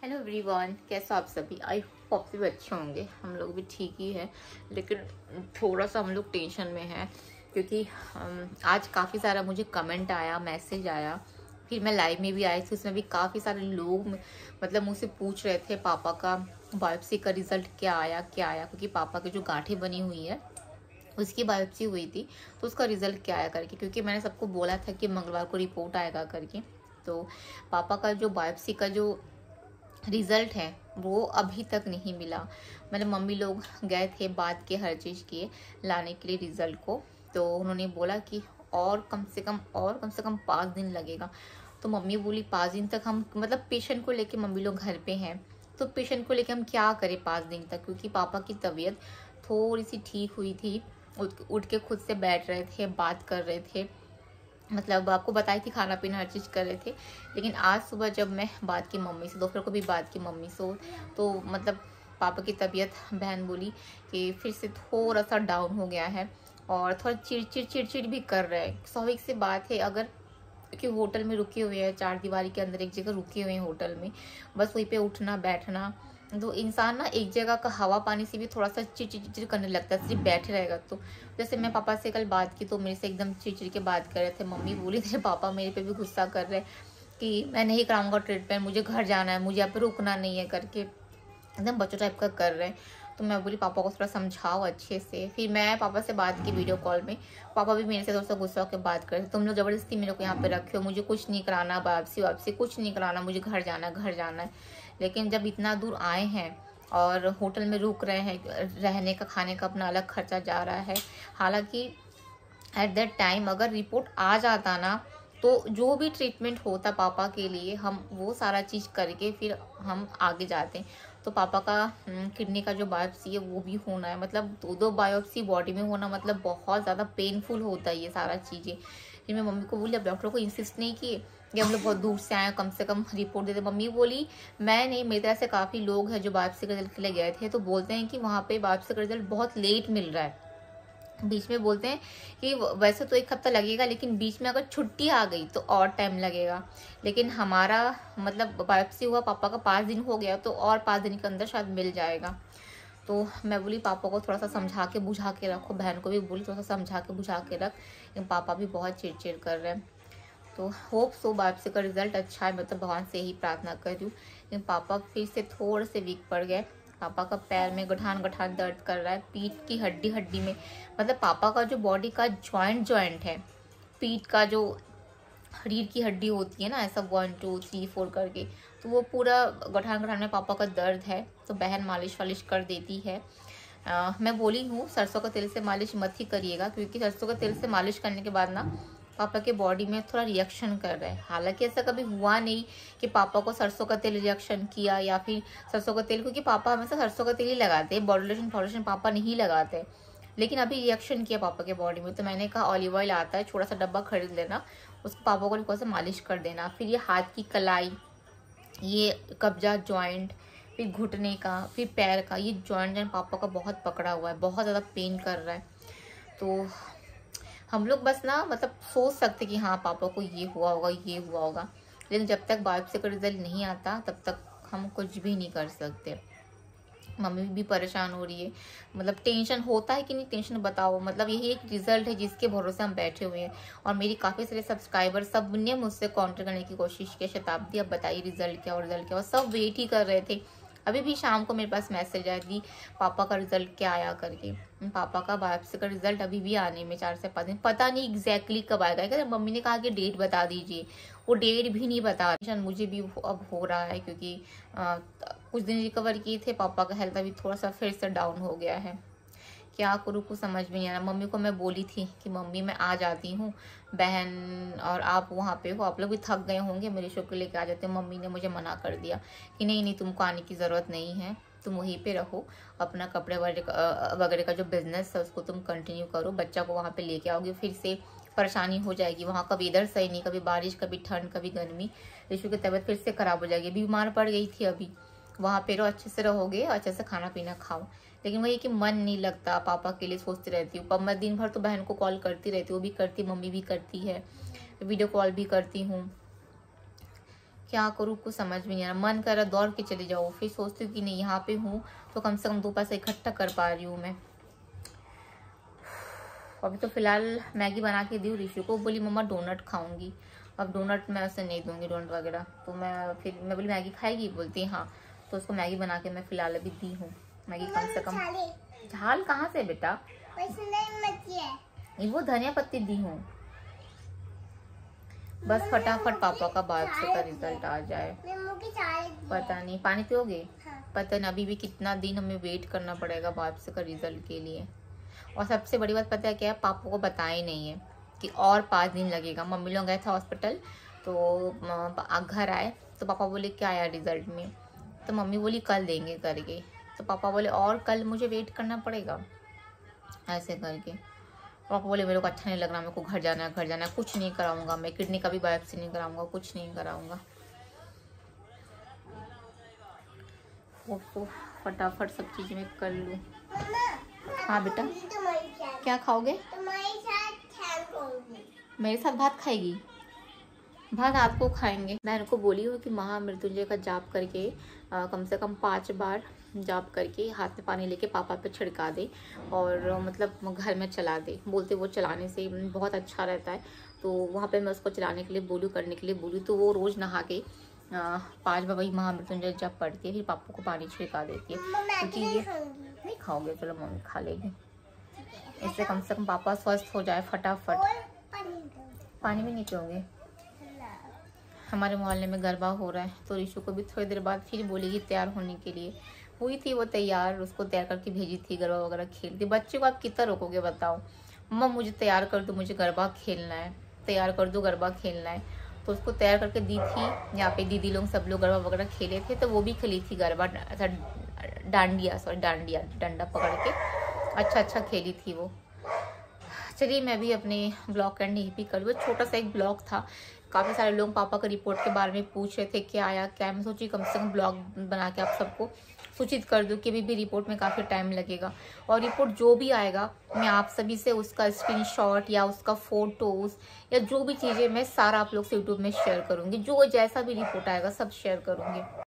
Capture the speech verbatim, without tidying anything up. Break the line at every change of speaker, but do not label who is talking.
Hello everyone, कैसे हो आप सभी। आई होप आप सभी अच्छे होंगे। हम लोग भी ठीक ही है, लेकिन थोड़ा सा हम लोग टेंशन में हैं क्योंकि हम, आज काफ़ी सारा मुझे कमेंट आया, मैसेज आया, फिर मैं लाइव में भी आई थी, उसमें भी काफ़ी सारे लोग मतलब मुझसे पूछ रहे थे पापा का बायोप्सी का रिजल्ट क्या आया क्या आया, क्योंकि पापा की जो गांठें बनी हुई है उसकी बायोप्सी हुई थी तो उसका रिजल्ट क्या आया करके, क्योंकि मैंने सबको बोला था कि मंगलवार को रिपोर्ट आएगा करके। तो पापा का जो बायोप्सी का जो रिजल्ट है वो अभी तक नहीं मिला। मतलब मम्मी लोग गए थे, बात के हर चीज़ किए लाने के लिए रिजल्ट को, तो उन्होंने बोला कि और कम से कम और कम से कम पाँच दिन लगेगा। तो मम्मी बोली पाँच दिन तक हम मतलब पेशेंट को लेके मम्मी लोग घर पे हैं, तो पेशेंट को लेके हम क्या करें पाँच दिन तक, क्योंकि पापा की तबीयत थोड़ी सी ठीक हुई थी, उठ उठ के खुद से बैठ रहे थे, बात कर रहे थे, मतलब आपको बताई थी, खाना पीना हर चीज़ कर रहे थे। लेकिन आज सुबह जब मैं बात की मम्मी से, दोपहर को भी बात की मम्मी से, तो मतलब पापा की तबीयत, बहन बोली कि फिर से थोड़ा सा डाउन हो गया है और थोड़ा चिड़चिड़ चिड़चिड़ भी कर रहा है। स्वाभाविक सी बात है, अगर कि होटल में रुके हुए हैं, चार दीवारी के अंदर एक जगह रुके हुए हैं होटल में, बस वहीं पे उठना बैठना, तो इंसान ना एक जगह का हवा पानी से भी थोड़ा सा चिड़चिड़ चिड़चिड़ करने लगता है, सिर्फ बैठे रहेगा तो। जैसे मैं पापा से कल बात की तो मेरे से एकदम चिड़चिड़ के बात कर रहे थे। मम्मी बोली थे पापा मेरे पे भी गुस्सा कर रहे कि मैं नहीं कराऊंगा ट्रीटमेंट, मुझे घर जाना है, मुझे यहाँ पे रुकना नहीं है करके, एकदम बच्चों टाइप का कर रहे हैं। तो मैं बोली पापा को थोड़ा समझाओ अच्छे से। फिर मैं पापा से बात की वीडियो कॉल में, पापा भी मेरे से थोड़ा सा गुस्सा होकर बात कर, तुम लोग जबरदस्ती मेरे को यहाँ पे रखे हो, मुझे कुछ नहीं कराना, वापसी वापसी कुछ नहीं कराना, मुझे घर जाना है घर जाना है। लेकिन जब इतना दूर आए हैं और होटल में रुक रहे हैं, रहने का खाने का अपना अलग खर्चा जा रहा है। हालांकि एट दैट टाइम अगर रिपोर्ट आ जाता ना, तो जो भी ट्रीटमेंट होता पापा के लिए, हम वो सारा चीज़ करके फिर हम आगे जाते हैं। तो पापा का किडनी का जो बायोप्सी है वो भी होना है, मतलब दो दो बायोप्सी बॉडी में होना मतलब बहुत ज़्यादा पेनफुल होता है ये सारा चीज़ें। फिर मैं मम्मी को बोली, अब डॉक्टर को इंसिस्ट नहीं किए कि हम लोग बहुत दूर से आए, कम से कम रिपोर्ट दे दे। मम्मी बोली मैं नहीं, मेरी तरह से काफ़ी लोग हैं जो बायोप्सी का रिजल्ट के लिए गए थे, तो बोलते हैं कि वहाँ पे बायोप्सी का रिजल्ट बहुत लेट मिल रहा है। बीच में बोलते हैं कि वैसे तो एक हफ्ता लगेगा, लेकिन बीच में अगर छुट्टी आ गई तो और टाइम लगेगा। लेकिन हमारा मतलब बायोप्सी हुआ पापा का पाँच दिन हो गया, तो और पाँच दिन के अंदर शायद मिल जाएगा। तो मैं बोली पापा को थोड़ा सा समझा के बुझा के रखो, बहन को भी बोली थोड़ा सा समझा के बुझा के रख, लेकिन पापा भी बहुत चिड़चिड़ कर रहे हैं। तो होप सो बायोप्सी का रिजल्ट अच्छा है, मतलब भगवान से ही प्रार्थना कर रही हूँ। लेकिन पापा फिर से थोड़े से वीक पड़ गए। पापा का पैर में गठान गठान दर्द कर रहा है, पीठ की हड्डी हड्डी में, मतलब पापा का जो बॉडी का जॉइंट जॉइंट है, पीठ का जो रीढ़ की हड्डी होती है ना, ऐसा वन टू थ्री फोर करके, तो वो पूरा गठान गठान में पापा का दर्द है। तो बहन मालिश वालिश कर देती है। आ, मैं बोली हूँ सरसों का तेल से मालिश मत ही करिएगा, क्योंकि सरसों का तेल से मालिश करने के बाद ना पापा के बॉडी में थोड़ा रिएक्शन कर रहा है। हालांकि ऐसा कभी हुआ नहीं कि पापा को सरसों का तेल रिएक्शन किया, या फिर सरसों का तेल, क्योंकि पापा हमेशा सरसों का तेल ही लगाते हैं, बॉडी लोशन फाउंडेशन पापा नहीं लगाते। लेकिन अभी रिएक्शन किया पापा के बॉडी में, तो मैंने कहा ऑलिव ऑयल आता है, छोटा सा डब्बा खरीद लेना, उसको पापा को थोड़ा सा मालिश कर देना। फिर ये हाथ की कलाई, ये कब्जा जॉइंट, फिर घुटने का, फिर पैर का, ये जॉइंट जॉइंट पापा का बहुत पकड़ा हुआ है, बहुत ज़्यादा पेन कर रहा है। तो हम लोग बस ना मतलब सोच सकते कि हाँ पापा को ये हुआ होगा ये हुआ होगा, लेकिन जब तक बायोप्सी का रिजल्ट नहीं आता तब तक हम कुछ भी नहीं कर सकते। मम्मी भी परेशान हो रही है, मतलब टेंशन होता है कि नहीं, टेंशन बताओ, मतलब यही एक रिजल्ट है जिसके भरोसे हम बैठे हुए हैं। और मेरी काफ़ी सारे सब्सक्राइबर सब ने मुझसे कांटेक्ट करने की कोशिश की, शताब्दी अब बताइए रिजल्ट क्या और रिजल्ट क्या, और सब वेट ही कर रहे थे। अभी भी शाम को मेरे पास मैसेज आया कि पापा का रिजल्ट क्या आया करके। पापा का बायोप्सी का रिजल्ट अभी भी आने में चार से पाँच दिन, पता नहीं एग्जैक्टली कब आएगा। क्या मम्मी ने कहा कि डेट बता दीजिए, वो डेट भी नहीं बता। मुझे भी अब हो रहा है, क्योंकि आ, कुछ दिन रिकवर किए थे, पापा का हेल्थ अभी थोड़ा सा फिर से डाउन हो गया है। क्या करूँ कुछ समझ में नहीं आ रहा। मम्मी को मैं बोली थी कि मम्मी मैं आ जाती हूँ, बहन और आप वहाँ पे हो, आप लोग भी थक गए होंगे, मेरे शो के लेके आ जाते हो। मम्मी ने मुझे मना कर दिया कि नहीं नहीं तुमको आने की ज़रूरत नहीं है, तुम वहीं पे रहो, अपना कपड़े वगैरह का जो बिजनेस है उसको तुम कंटिन्यू करो, बच्चा को वहाँ पे लेके आओगे फिर से परेशानी हो जाएगी। वहाँ का वेदर सही नहीं, कभी बारिश कभी ठंड कभी गर्मी, ऋषु की तबीयत फिर से खराब हो जाएगी, बीमार पड़ गई थी अभी। वहाँ पे रहो, अच्छे से रहोगे, अच्छे से खाना पीना खाओ। लेकिन वही कि मन नहीं लगता, पापा के लिए सोचती रहती हूँ। मैं दिन भर तो बहन को कॉल करती रहती हूँ, वो भी करती, मम्मी भी करती है, वीडियो कॉल भी करती हूँ। क्या करूँ कुछ समझ में नहीं आ रहा। मन कर रहा दौड़ के चले जाओ, फिर सोचती हूँ कि नहीं यहाँ पे हूँ तो कम से कम दो पैसे इकट्ठा कर पा रही हूँ मैं। अभी तो फिलहाल मैगी बना के दी ऋषु को, बोली मम्मा डोनट खाऊंगी। अब डोनट मैं उसे नहीं दूंगी, डोनट वगैरह। तो मैं फिर मैं बोली मैगी खाएगी, बोलती है हाँ। तो उसको मैगी बना के मैं फिलहाल अभी दी हूँ। मैगी कम से कम। झाल कहाँ से बेटा? वो धनिया पत्ती दी हूँ। बस फटाफट पापा का बायोप्सी का रिजल्ट आ जाए। पता नहीं पानी पियोगे? हाँ। पता नहीं अभी भी कितना दिन हमें वेट करना पड़ेगा बायोप्सी का रिजल्ट के लिए। और सबसे बड़ी बात पता है क्या है, पापा को बताया ही नहीं है कि और पाँच दिन लगेगा। मम्मी लोग गए थे हॉस्पिटल तो घर आए तो पापा बोले क्या आया रिजल्ट में, तो मम्मी बोली कल देंगे करके। तो पापा बोले और कल मुझे वेट करना पड़ेगा ऐसे करके। पापा बोले मेरे को अच्छा नहीं लग रहा, मेरे को घर जाना है घर जाना है, कुछ नहीं कराऊंगा मैं, किडनी का भी बायोप्सी नहीं कराऊंगा, कुछ नहीं कराऊंगा। वो तो फटाफट सब चीज़ मैं कर लूँ। हाँ बेटा क्या खाओगे? मेरे साथ भात खाएगी? भात रात को खाएंगे। मैं उनको बोली हूँ कि महामृत्युंजय का जाप करके आ, कम से कम पाँच बार जाप करके हाथ में पानी लेके पापा पे छिड़का दे और मतलब घर में चला दे। बोलते वो चलाने से बहुत अच्छा रहता है। तो वहाँ पे मैं उसको चलाने के लिए बोलूँ, करने के लिए बोलूँ, तो वो रोज़ नहा के पाँच बार वही महामृत्युंजय जाप पढ़ती है, फिर पापा को पानी छिड़का देती है। क्योंकि ये नहीं खाओगे, चलो मम्मी खा लेगी। इससे कम से कम पापा स्वस्थ हो जाए फटाफट। पानी भी नहीं पियोगे? हमारे मोहल्ले में गरबा हो रहा है तो ऋषु को भी थोड़ी देर बाद फिर बोलेगी तैयार होने के लिए। हुई थी वो तैयार, उसको तैयार करके भेजी थी, गरबा वगैरह खेलती। बच्चे को आप कितना रोकोगे बताओ? मम्मा मुझे तैयार कर दो, मुझे गरबा खेलना है, तैयार कर दो गरबा खेलना है। तो उसको तैयार करके दी थी। यहाँ पे दीदी लोग सब लोग गरबा वगैरह खेले थे तो वो भी खेली थी गरबा, ऐसा डांडिया सॉरी डांडिया डंडा पकड़ के अच्छा अच्छा खेली थी वो। चलिए मैं भी अपने ब्लॉग एंड यहीं पे कर लूँ। छोटा सा एक ब्लॉग था। काफ़ी सारे लोग पापा का रिपोर्ट के बारे में पूछ रहे थे क्या आया क्या। मैं सोची कम से कम ब्लॉग बना के आप सबको सूचित कर दूं कि अभी भी रिपोर्ट में काफ़ी टाइम लगेगा। और रिपोर्ट जो भी आएगा मैं आप सभी से उसका स्क्रीनशॉट या उसका फ़ोटोज़ या जो भी चीज़ें मैं सारा आप लोग से यूट्यूब में शेयर करूँगी। जो जैसा भी रिपोर्ट आएगा सब शेयर करूँगी।